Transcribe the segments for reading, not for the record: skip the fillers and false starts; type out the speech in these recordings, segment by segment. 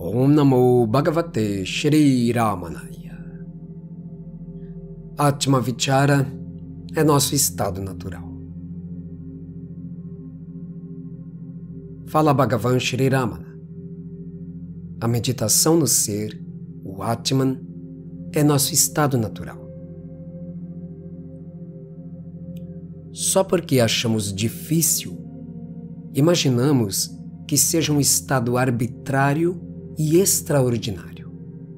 Om Namo Bhagavate Shri Ramanaya. Atma Vichara é nosso estado natural. Fala Bhagavan Shri Ramana. A meditação no ser, o Atman, é nosso estado natural. Só porque achamos difícil, imaginamos que seja um estado arbitrário e extraordinário.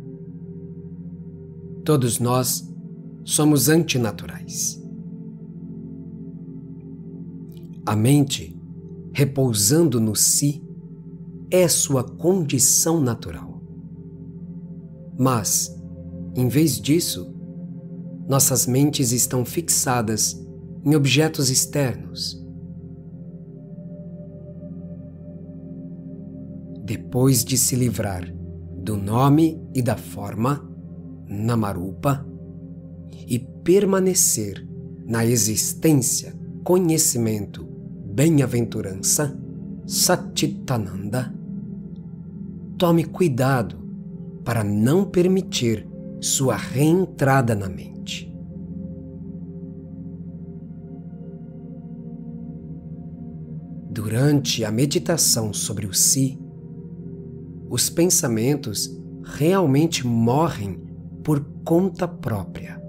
Todos nós somos antinaturais. A mente, repousando no si, é sua condição natural. Mas, em vez disso, nossas mentes estão fixadas em objetos externos. Depois de se livrar do nome e da forma, Namarupa, e permanecer na existência, conhecimento, bem-aventurança, Satchitananda, tome cuidado para não permitir sua reentrada na mente. Durante a meditação sobre o si, os pensamentos realmente morrem por conta própria.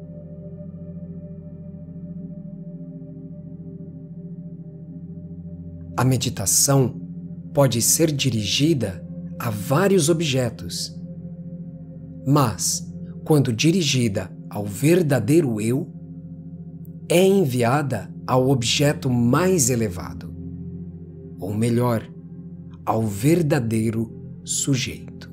A meditação pode ser dirigida a vários objetos, mas, quando dirigida ao verdadeiro eu, é enviada ao objeto mais elevado, ou melhor, ao verdadeiro sujeito.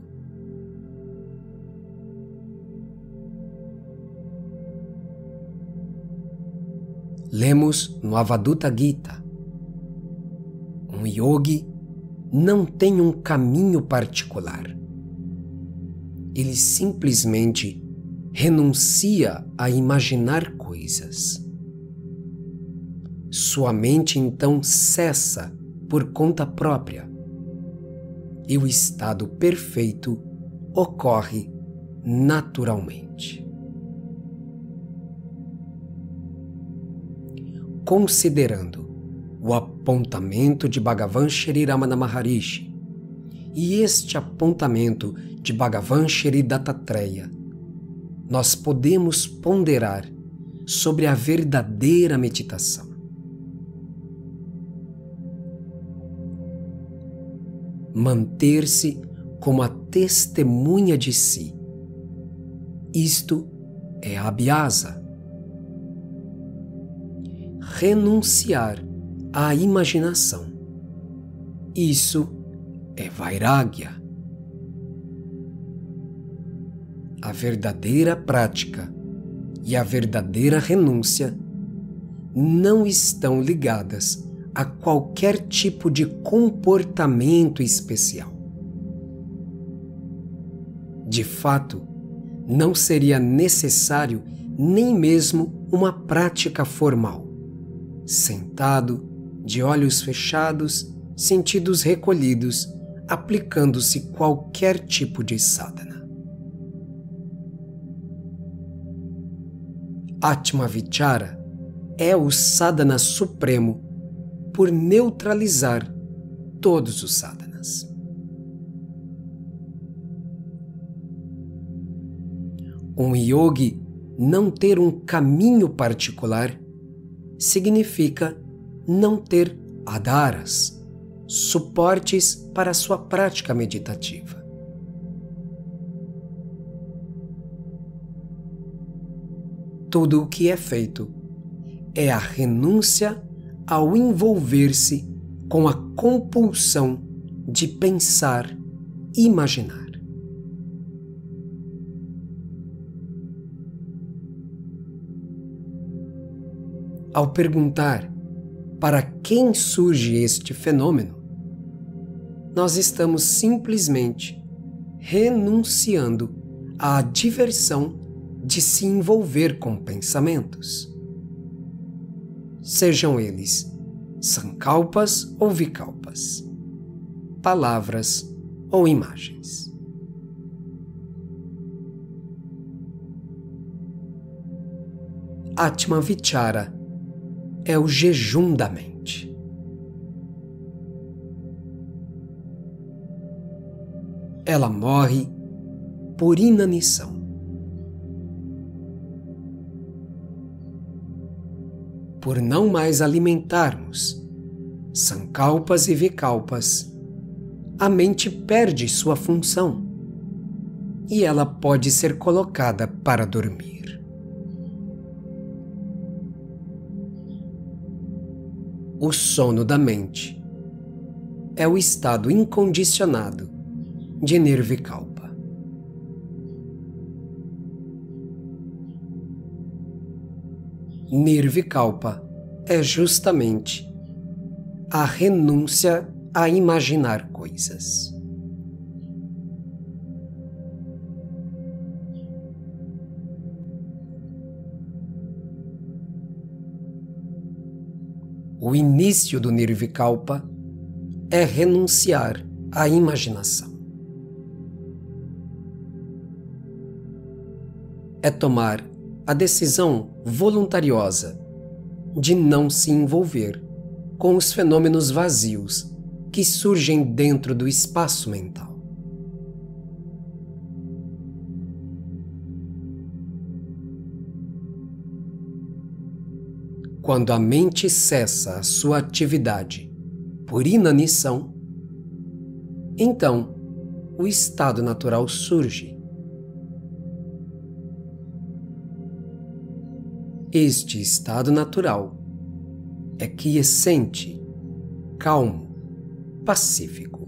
Lemos no Avaduta Gita: um yogi não tem um caminho particular. Ele simplesmente renuncia a imaginar coisas. Sua mente então cessa por conta própria e o estado perfeito ocorre naturalmente. Considerando o apontamento de Bhagavan Shri Ramana Maharishi e este apontamento de Bhagavan Shri Dattatreya, nós podemos ponderar sobre a verdadeira meditação. Manter-se como a testemunha de si. Isto é abhyasa. Renunciar à imaginação. Isso é vairagya. A verdadeira prática e a verdadeira renúncia não estão ligadas a qualquer tipo de comportamento especial. De fato, não seria necessário nem mesmo uma prática formal. Sentado, de olhos fechados, sentidos recolhidos, aplicando-se qualquer tipo de sadhana. Atma Vichara é o sadhana supremo por neutralizar todos os sadhanas. Um yogi não ter um caminho particular significa não ter adharas, suportes para sua prática meditativa. Tudo o que é feito é a renúncia ao envolver-se com a compulsão de pensar e imaginar. Ao perguntar para quem surge este fenômeno, nós estamos simplesmente renunciando à diversão de se envolver com pensamentos. Sejam eles sankalpas ou vikalpas, palavras ou imagens. Atma Vichara é o jejum da mente. Ela morre por inanição. Por não mais alimentarmos sankalpas e vikalpas, a mente perde sua função e ela pode ser colocada para dormir. O sono da mente é o estado incondicionado de Nirvikalpa. Nirvikalpa é justamente a renúncia a imaginar coisas. O início do Nirvikalpa é renunciar à imaginação. É tomar a decisão voluntariosa de não se envolver com os fenômenos vazios que surgem dentro do espaço mental. Quando a mente cessa a sua atividade por inanição, então o estado natural surge. Este estado natural é quiescente, calmo, pacífico.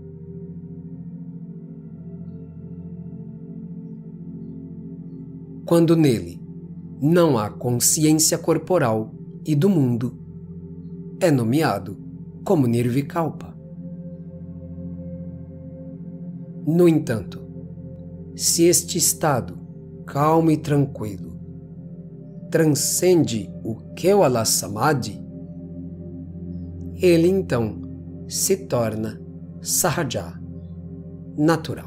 Quando nele não há consciência corporal e do mundo, é nomeado como Nirvikalpa. No entanto, se este estado calmo e tranquilo transcende o Kewala Samadhi, ele então se torna Sahaja, natural.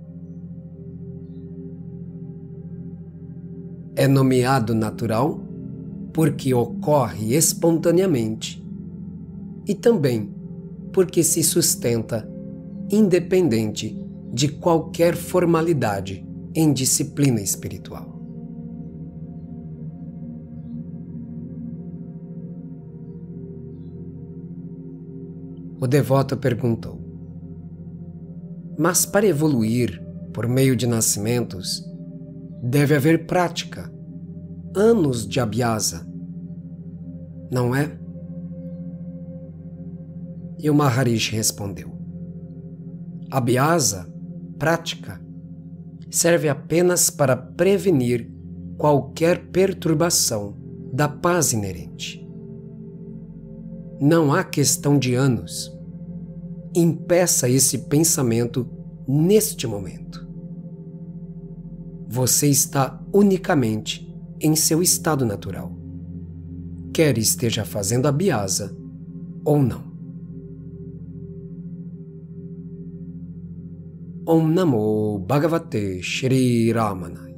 É nomeado natural porque ocorre espontaneamente e também porque se sustenta independente de qualquer formalidade em disciplina espiritual. O devoto perguntou: mas para evoluir por meio de nascimentos, deve haver prática, anos de abhyasa, não é? E o Maharishi respondeu: abhyasa, prática, serve apenas para prevenir qualquer perturbação da paz inerente. Não há questão de anos. Impeça esse pensamento neste momento. Você está unicamente em seu estado natural, quer esteja fazendo abhyasa ou não. Om Namo Bhagavate Shri Ramana.